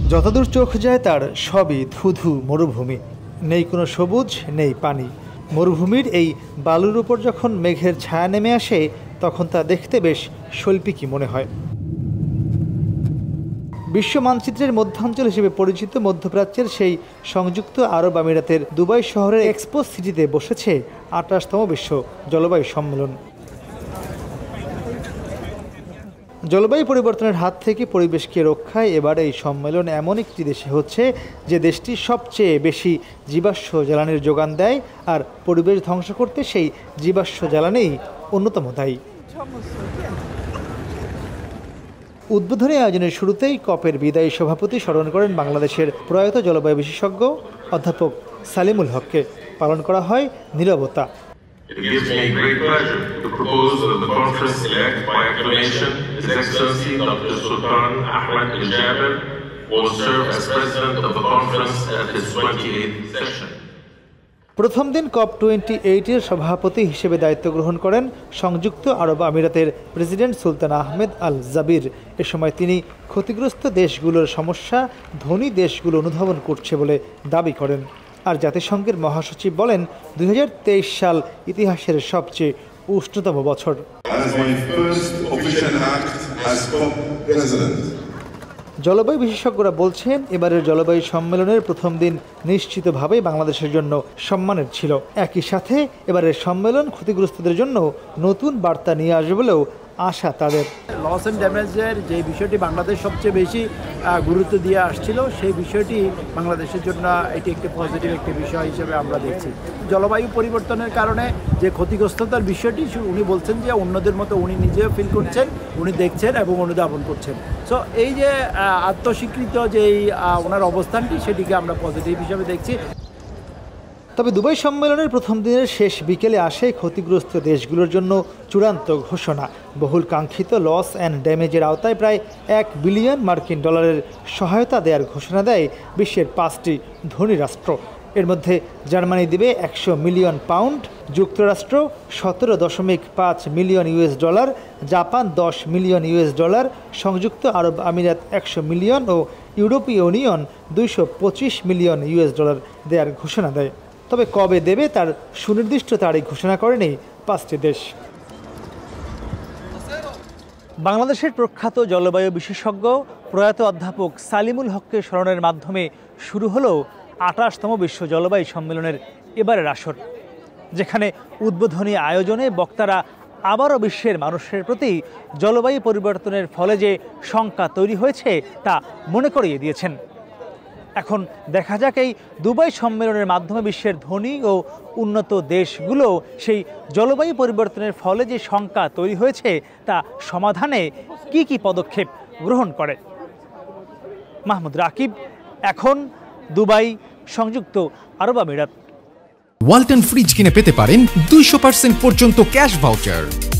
যতদূর চোখ যায় তার সবই ধুধু মরুভূমি, নেই কোনো সবুজ, নেই পানি। মরুভূমির এই বালুর উপর যখন মেঘের ছায়া নেমে আসে তখন তা দেখতে বেশ শৈল্পিকই মনে হয়। বিশ্ব মানচিত্রের মধ্যাঞ্চল হিসেবে পরিচিত মধ্যপ্রাচ্যের সেই সংযুক্ত আরব আমিরাতের দুবাই শহরের এক্সপো সিটিতে বসেছে ২৮তম বিশ্ব জলবায়ু সম্মেলন। জলবায়ু পরিবর্তনের হাত থেকে পরিবেশকে রক্ষায় এবার এই সম্মেলন এমন একটি দেশে হচ্ছে যে দেশটি সবচেয়ে বেশি জীবাশ্ম জ্বালানির যোগান দেয়, আর পরিবেশ ধ্বংস করতে সেই জীবাশ্ম জ্বালানিই অন্যতম দায়ী। উদ্বোধনী আয়োজনের শুরুতেই কপের বিদায়ী সভাপতি স্মরণ করেন বাংলাদেশের প্রয়াত জলবায়ু বিশেষজ্ঞ অধ্যাপক সালিমুল হককে। পালন করা হয় নীরবতা। It gives me great pleasure to propose that the conference elect by acclamation His Excellency Dr. Sultan Ahmed bin Jaber will serve as President of the conference at his 28th session. প্রথম দিন COP28-এর সভাপতি হিসেবে দায়িত্ব গ্রহণ করেন সংযুক্ত আরব আমিরাতের president সুলতান আহমেদ আল জাবির। এ সময় তিনি ক্ষতিগ্রস্ত দেশগুলোর সমস্যা ধনী দেশগুলো অনুধাবন করছে বলে দাবি করেন। আর জাতিসংঘের মহাসচিব বলেন ২০২৩ সাল ইতিহাসের সবচেয়ে উষ্ণতম বছর। জলবায়ু বিশেষজ্ঞরা বলছেন এবারের জলবায়ু সম্মেলনের প্রথম দিন নিশ্চিতভাবেই বাংলাদেশের জন্য সম্মানের ছিল। একই সাথে এবারের সম্মেলন ক্ষতিগ্রস্তদের জন্য নতুন বার্তা নিয়ে আসবে বলেও আশা তাদের। লস অ্যান্ড ড্যামেজের যে বিষয়টি বাংলাদেশ সবচেয়ে বেশি গুরুত্ব দিয়ে আসছিল, সেই বিষয়টি বাংলাদেশের জন্য এটি একটি পজিটিভ একটি বিষয় হিসেবে আমরা দেখছি। জলবায়ু পরিবর্তনের কারণে যে ক্ষতিগ্রস্ততার বিষয়টি উনি বলছেন যে অন্যদের মতো উনি নিজেও ফিল করছেন, উনি দেখছেন এবং অনুধাবন করছেন। সো এই যে আত্মস্বীকৃত যে ওনার অবস্থানটি, সেটিকে আমরা পজিটিভ হিসেবে দেখছি। তবে দুবাই সম্মেলনের প্রথম দিনের শেষ বিকেলে আসে ক্ষতিগ্রস্ত দেশগুলোর জন্য চূড়ান্ত ঘোষণা। বহুল কাঙ্ক্ষিত লস অ্যান্ড ড্যামেজের আওতায় প্রায় $1 বিলিয়ন সহায়তা দেওয়ার ঘোষণা দেয় বিশ্বের 5টি ধনী রাষ্ট্র। এর মধ্যে জার্মানি দেবে $100 মিলিয়ন, যুক্তরাষ্ট্র $17.5 মিলিয়ন, জাপান $10 মিলিয়ন, সংযুক্ত আরব আমিরাত $100 মিলিয়ন ও ইউরোপীয় ইউনিয়ন $225 মিলিয়ন দেওয়ার ঘোষণা দেয়। তবে কবে দেবে তার সুনির্দিষ্ট তারিখ ঘোষণা করেনি 5টি দেশ। বাংলাদেশের প্রখ্যাত জলবায়ু বিশেষজ্ঞ প্রয়াত অধ্যাপক সালিমুল হককে স্মরণের মাধ্যমে শুরু হলো ২৮তম বিশ্ব জলবায়ু সম্মেলনের এবারের আসর, যেখানে উদ্বোধনী আয়োজনে বক্তারা আবারও বিশ্বের মানুষের প্রতি জলবায়ু পরিবর্তনের ফলে যে শঙ্কা তৈরি হয়েছে তা মনে করিয়ে দিয়েছেন। এখন দেখা যাক এই দুবাই সম্মেলনের মাধ্যমে বিশ্বের ধনী ও উন্নত দেশগুলো সেই জলবায়ু পরিবর্তনের ফলে যে শঙ্কা তৈরি হয়েছে তা সমাধানে কি কি পদক্ষেপ গ্রহণ করে। মাহমুদ রাকিব, এখন, দুবাই, সংযুক্ত আরব আমিরাত। ওয়ালটন ফ্রিজ কিনে পেতে পারেন 200% পর্যন্ত ক্যাশ ভাউচার।